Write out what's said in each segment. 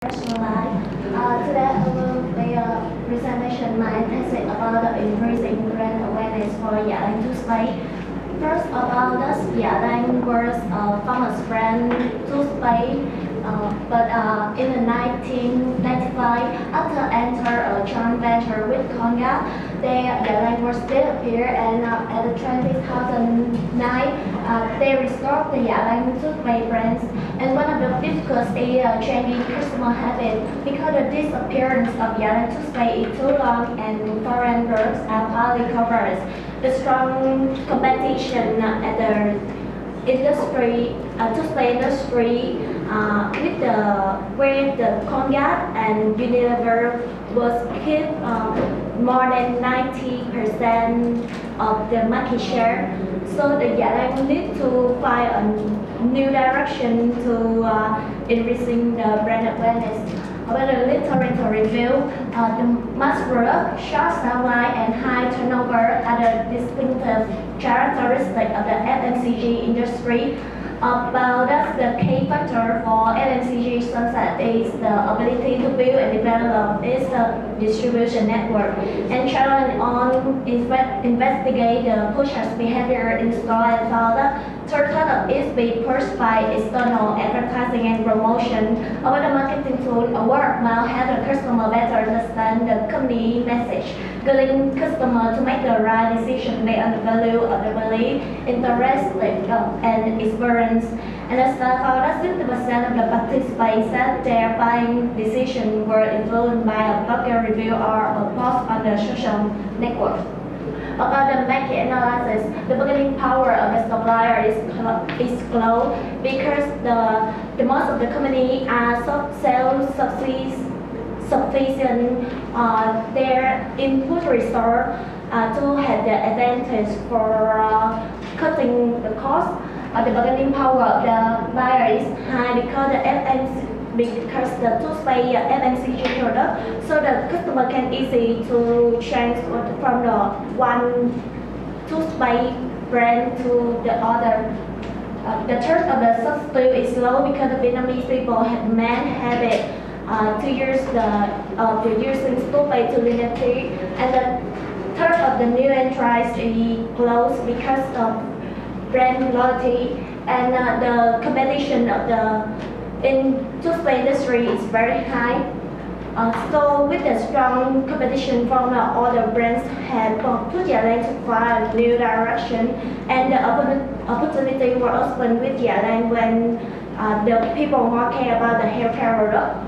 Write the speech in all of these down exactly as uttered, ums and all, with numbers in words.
personal life. Uh, today I will make a presentation my thesis about the increasing brand awareness for Yalang toothpaste. First about this Yalang was a famous brand toothpaste, uh, but uh, in the nineteen ninety-five, after enter a joint venture with Colgate, they Yalang was still appear and uh, at the two thousand nine, uh, they restored the Yalang toothpaste brands. And one of the difficulties is uh, changing customer habit because the disappearance of Yalang toothpaste is too long and foreign drugs are partly covered. The strong competition at the industry, uh, toothpaste industry, uh, with the where the Colgate and Unilever was keep uh, more than ninety percent of the market share. So the Yalang need to find a new direction to uh, increasing the brand awareness. About the literature review, uh, the mass product, short shelf life, and high turnover are the distinctive characteristics of the F M C G industry. About that's the key factor for F M C G success is the ability to build and develop its uh, distribution network and challenge on inve investigate the pusher's behavior in store and further. Third of is be pushed by external advertising and promotion. About the marketing tool, a word of mouth help the customer better understand the company message, guiding customer to make the right decision based on the value of the belief, interest, and experience. And as for sixty percent of the participants said their buying decisions were influenced by a blogger review or a post on the social network. About the market analysis, the bargaining power of the supplier is is low because the the most of the company are self sufficient uh, their input resource uh, to have the advantage for uh, cutting the cost. Uh, the bargaining power of the buyer is high because the F M C because the toothpaste F M C G product, so the customer can easily to change from the one toothpaste brand to the other. Uh, the third of the substitute is low because the Vietnamese people have man habit uh, to use the uh, to using toothpaste to limited, and the third of the new entrants is close because of brand loyalty and uh, the competition of the in toothpaste industry is very high. Uh, so with the strong competition from the other brands have put Yalang to find a new direction, and the opportunity were open with Yalang when uh, the people more care about the healthcare product.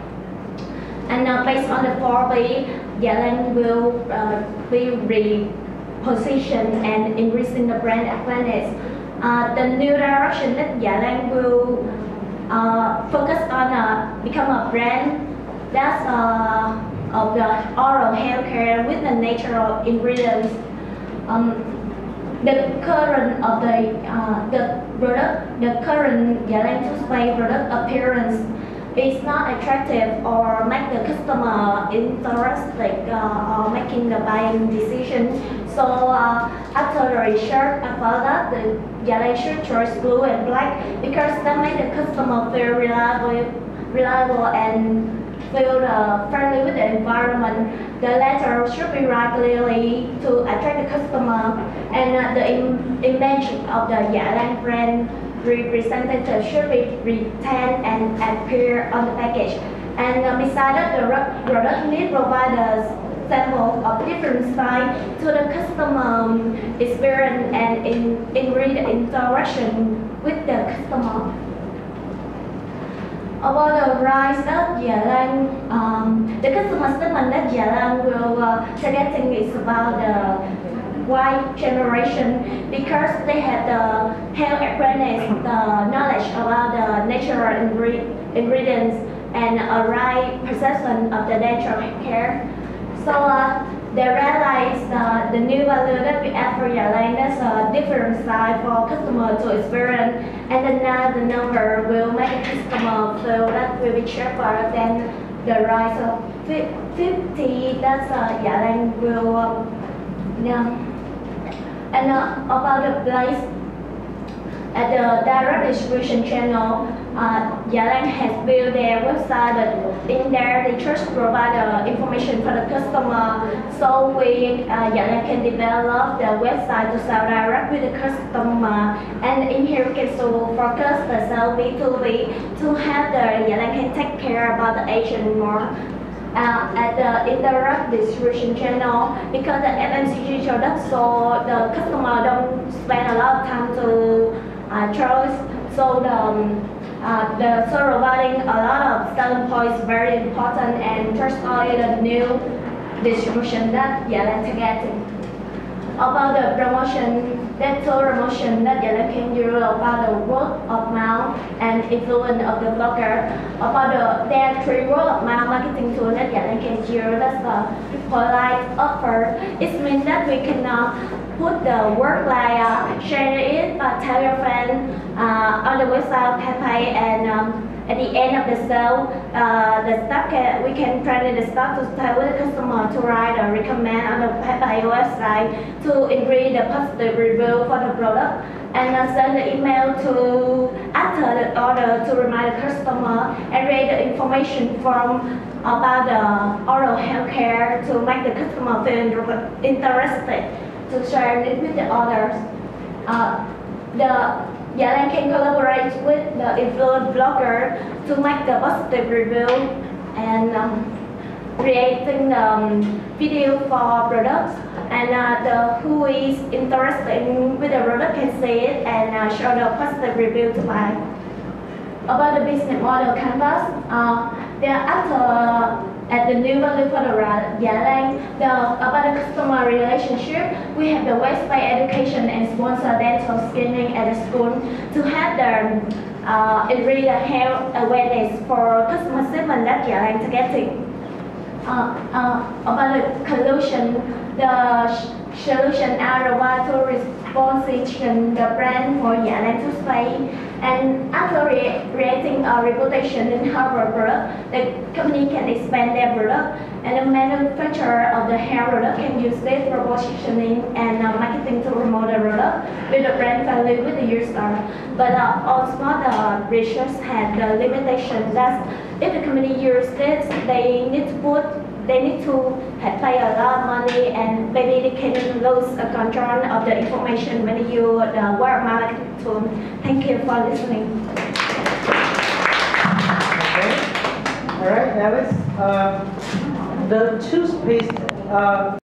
And uh, based on the four B, Yalang will uh, be repositioned and increasing the brand awareness. Uh, the new direction that Yalang will Uh, focus on uh, become a brand that's uh, of the oral health care with the natural ingredients. Um, the current of the uh, the product, the current Yalang toothpaste product appearance is not attractive or make the customer interested uh, or making the buying decision. So uh, after the research about that, the Yalang should choose blue and black because that make the customer feel reliable, reliable and feel uh, friendly with the environment. The latter should be right clearly to attract the customer, and uh, the im image of the Yalang brand representative should be retained and appear on the package. And uh, besides that, the product need provide a sample of different size to the customer experience and in, in interaction with the customer. About the rise of Yalang, um, the customer segment that Yalang will uh, targeting is about the white generation because they have the health awareness, the knowledge about the natural ingre ingredients, and a right perception of the natural care. So uh, they realize uh, the new value that we add for Yalang, that's a different side for customer to experience, and then now the number will make the customer feel that will be cheaper than the rise of fifty. That's uh, Yalang will um, yeah. And uh, about the place, At the direct distribution channel, uh, Yalan has built their website, but in there they just provide the information for the customer. So we, uh, Yalan can develop the website to sell direct with the customer. And in here we can so focus the sell B two B to have the Yalan can take care about the agent more. Uh, at the indirect distribution channel, because the F M C G product, so the customer don't spend a lot of time to uh, choose. So the um, uh, the so providing a lot of selling points very important, and just only the new distribution that Yalan targeting. About the promotion, that tool promotion that Yalan can do about the word of mouth and influence of the blogger. About the there are three word of mouth marketing tools that Yalan can do. That's the polite offer. It means that we can uh, put the word like uh, share it, uh, tell your friend uh, on the website of PayPay, and um, at the end of the sale, uh, the staff can, we can train the staff to tell the customer to write or recommend on the PayPay website to increase the positive review for the product, and uh, send the email to after the order to remind the customer and read the information from about the oral health care to make the customer feel interested to share it with the others. Uh, the Yalan can collaborate with the influencer blogger to make the positive review and um, creating the um, video for products, and uh, the who is interested in with the product can see it and uh, show the positive review to buy. About the business model canvas, uh, there after at the new value for the Yalan, the about the customer relationship, we have the website education and sponsor dental screening at the school to have the uh, increase the health awareness for customer segment that Yalan targeting. Uh, uh, about the collusion, the solution are the to reposition the brand for Yalan to stay. And after creating a reputation in our product, the company can expand their product, and the manufacturer of the hair product can use this for positioning and uh, marketing to promote the product with the brand value with the user. But uh, also the research had the limitation that if the company uses this, they need to put they need to have pay a lot of money, and maybe they can lose a control of the information when they use the word marketing tool. Thank you for listening. Okay. All right, Alice. Uh, the toothpaste. Uh,